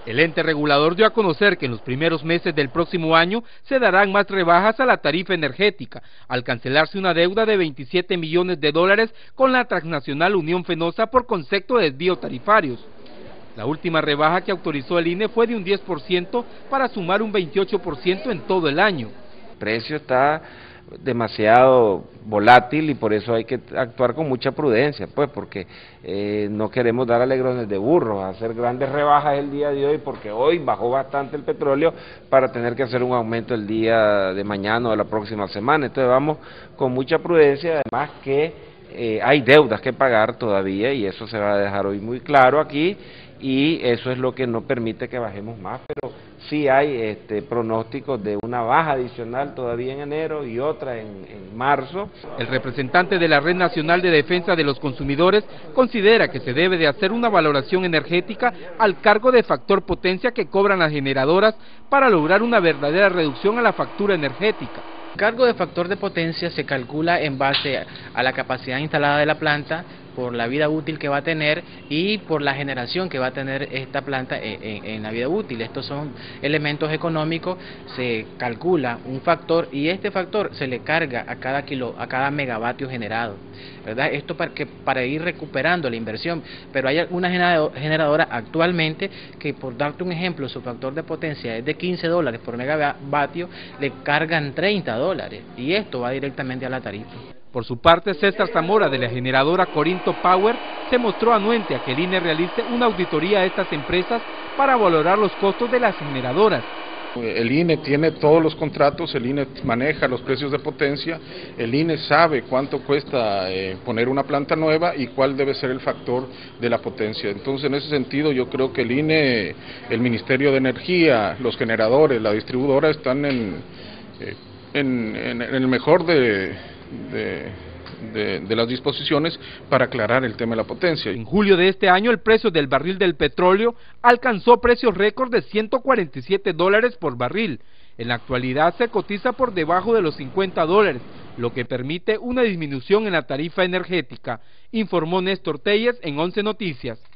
El ente regulador dio a conocer que en los primeros meses del próximo año se darán más rebajas a la tarifa energética, al cancelarse una deuda de 27 millones de dólares con la transnacional Unión Fenosa por concepto de desvío tarifarios. La última rebaja que autorizó el INE fue de un 10% para sumar un 28% en todo el año. El precio está demasiado volátil y por eso hay que actuar con mucha prudencia, pues, porque no queremos dar alegrones de burro, hacer grandes rebajas el día de hoy, porque hoy bajó bastante el petróleo para tener que hacer un aumento el día de mañana o de la próxima semana. Entonces vamos con mucha prudencia, además que hay deudas que pagar todavía y eso se va a dejar hoy muy claro aquí, y eso es lo que no permite que bajemos más, pero sí hay pronósticos de una baja adicional todavía en enero y otra en marzo. El representante de la Red Nacional de Defensa de los Consumidores considera que se debe de hacer una valoración energética al cargo de factor potencia que cobran las generadoras para lograr una verdadera reducción a la factura energética. El cargo de factor de potencia se calcula en base a la capacidad instalada de la planta, por la vida útil que va a tener y por la generación que va a tener esta planta en la vida útil. Estos son elementos económicos, se calcula un factor y este factor se le carga a cada megavatio generado, ¿verdad? Esto para ir recuperando la inversión, pero hay una generadora actualmente que, por darte un ejemplo, su factor de potencia es de $15 por megavatio, le cargan $30 y esto va directamente a la tarifa. Por su parte, César Zamora, de la generadora Corinto Power, se mostró anuente a que el INE realice una auditoría a estas empresas para valorar los costos de las generadoras. El INE tiene todos los contratos, el INE maneja los precios de potencia, el INE sabe cuánto cuesta poner una planta nueva y cuál debe ser el factor de la potencia. Entonces, en ese sentido, yo creo que el INE, el Ministerio de Energía, los generadores, la distribuidora están en el mejor de las disposiciones para aclarar el tema de la potencia. En julio de este año el precio del barril del petróleo alcanzó precios récord de $147 por barril. En la actualidad se cotiza por debajo de los $50, lo que permite una disminución en la tarifa energética, informó Néstor Telles en 11 Noticias.